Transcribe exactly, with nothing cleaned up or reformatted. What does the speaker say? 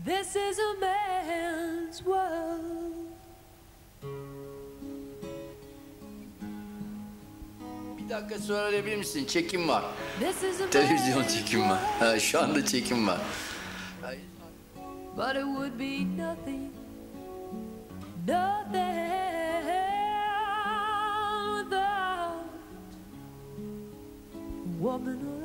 This is a man's world. Bir dakika söyleyebilir misin? Çekim var. This is a Televizyon man's çekim var. Ha, şu anda çekim var. But it would be nothing, nothing without a woman.